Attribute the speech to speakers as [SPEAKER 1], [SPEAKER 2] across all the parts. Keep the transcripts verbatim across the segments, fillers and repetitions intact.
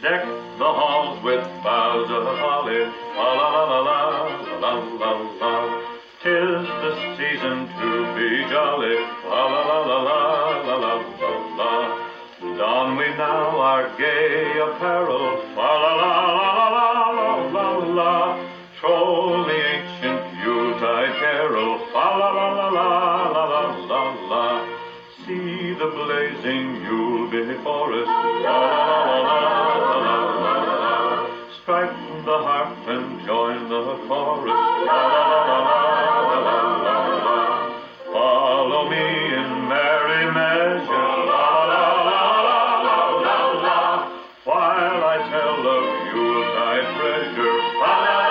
[SPEAKER 1] Deck the halls with boughs of holly, la la la la la la la la. 'Tis the season to be jolly, la la la la la la la la la. Don we now our gay apparel, la la la la la la la la. Troll the ancient Yuletide carol, la la la la la la la la la. See the blazing Yule before us, la la la la la la la. Strike the harp and join the chorus, la la la la la la la. Follow me in merry measure, la la la la la la. While I tell of Yuletide treasure, la la la.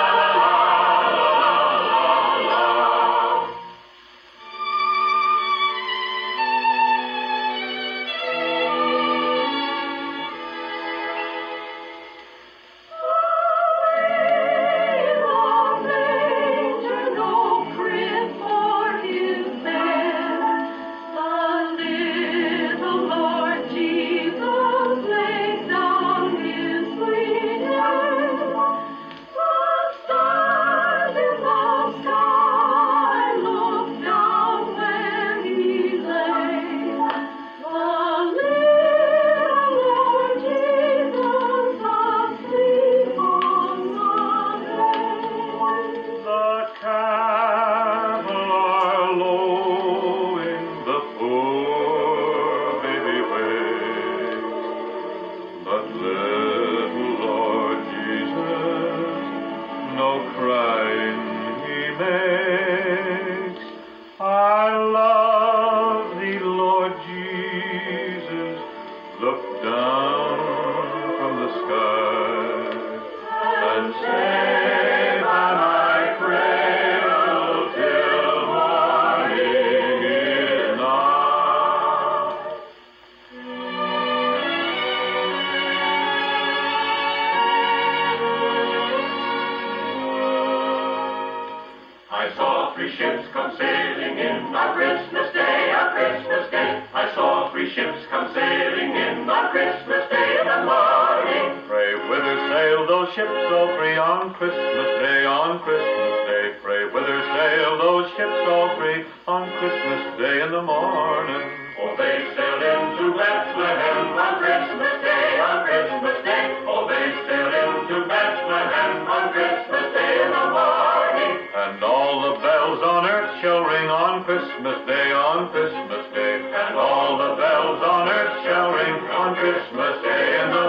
[SPEAKER 2] Ships come sailing in on Christmas Day, on Christmas Day. I saw three ships come sailing in on Christmas Day in the morning.
[SPEAKER 1] Pray whither sail those ships all three on Christmas Day, on Christmas Day? Pray whither sail those ships all three on Christmas Day in the morning?
[SPEAKER 2] Oh, they sailed into Bethlehem on Christmas Day, on Christmas Day. Oh, they sailed into Bethlehem on Christmas Day in the morning.
[SPEAKER 1] And all the bells on earth shall ring on Christmas Day, on Christmas Day.
[SPEAKER 2] And all the bells on earth shall ring on Christmas Day in the